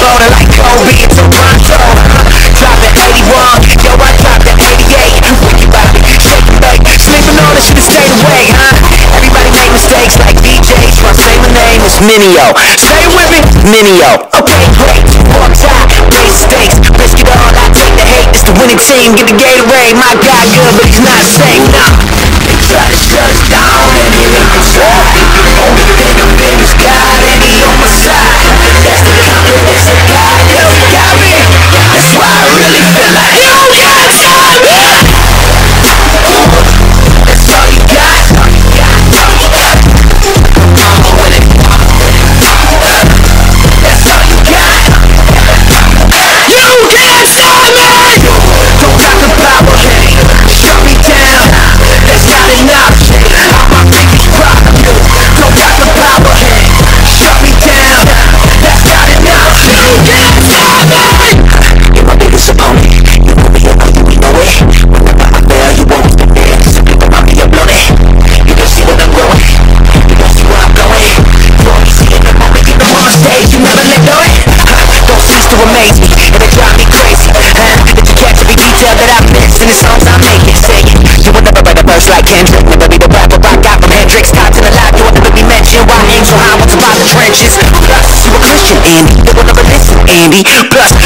rolling like Kobe in Toronto. Dropped at 81, yo, I dropped at 88. Ricky Bobby, shake and bake, sleeping on it, should've stayed awake, huh? Everybody make mistakes like DJs. Try to say my name is Minio. Say it with me, Minio. Okay, great. Walk top, play stakes, risk it all. I take the hate. It's the winning team. Get the Gatorade. My guy good, but he's not safe. Nah. They try to shut us down, and he ain't inside. Only thing I'm in is God, and he on my side. That's the confidence I got. You got me. That's why I really feel like you got time. That's all you got. Mama with it. That's all you got. You can't stop me. Don't got the power, hey. Shut me down. That's not an option. I'm my biggest problem. Don't got the power, hey. Shut me down. That's not an option. You can't stop me. You're my biggest opponent. You know me, you know it. Whenever I fail, you won't be there. Simply remind me of blown it. You don't see what I'm growing. You don't see where I'm going. You only see it the moment you come on stage. You never let go it. Don't cease to amaze me, and it drive me crazy. Did you catch every detail that I missed in the songs I make? Say it. You will never write a verse like Kendrick. Never be the rapper I got from Hendrix. Tied to the life, you will never be mentioned. Why aim so high? What's about the trenches? Plus, you a Christian, Andy. They will never listen, Andy. Plus,